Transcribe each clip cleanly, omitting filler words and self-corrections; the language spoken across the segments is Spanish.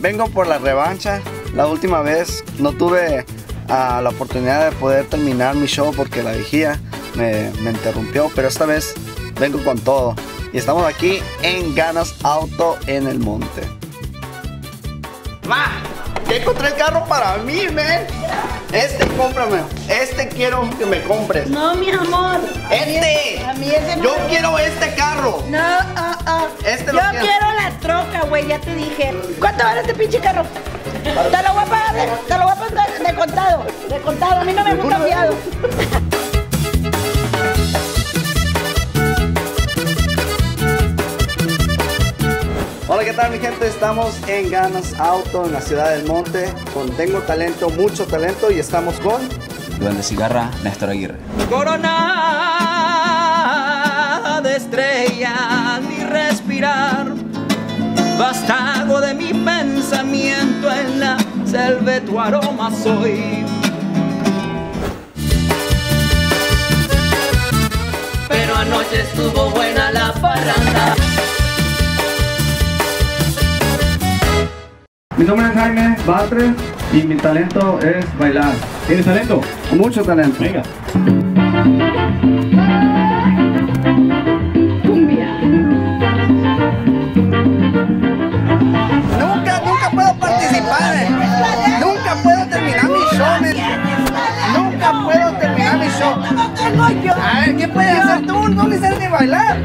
vengo por la revancha. La última vez no tuve la oportunidad de poder terminar mi show porque la vigía me interrumpió, pero esta vez vengo con todo. Y estamos aquí en Ganas Auto en el Monte. ¡Ma! ¡Que encontré el carro para mí, man! Cómprame. Quiero que me compres. No, mi amor. A mí ese no. Yo quiero este carro. No, Yo quiero la troca, güey, ya te dije. ¿Cuánto vale este pinche carro? Te lo voy a pagar de contado. De contado, a mí no me gusta fiado. Hola, ¿qué tal, mi gente? Estamos en Ganas Auto en la ciudad del Monte con Tengo Talento, mucho talento, y estamos con Duende Cigarra, Néstor Aguirre. Corona de estrellas ni respirar, vástago de mi pensamiento, en la selva tu aroma soy. Pero anoche estuvo buena la parranda. Mi nombre es Jaime Batres y mi talento es bailar. ¿Tienes talento? mucho talento. Venga. Nunca puedo participar. Nunca puedo terminar mi show. Nunca puedo terminar mi show. A ver, ¿qué puedes hacer tú? No me sabes ni bailar.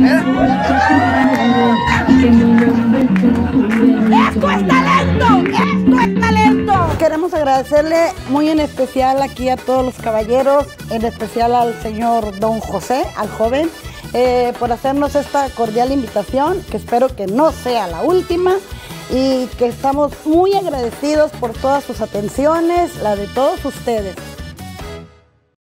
¡Esto es talento! ¡Esto es talento! Queremos agradecerle muy en especial aquí a todos los caballeros, en especial al señor Don José, al joven, por hacernos esta cordial invitación, que espero que no sea la última, y que estamos muy agradecidos por todas sus atenciones, la de todos ustedes.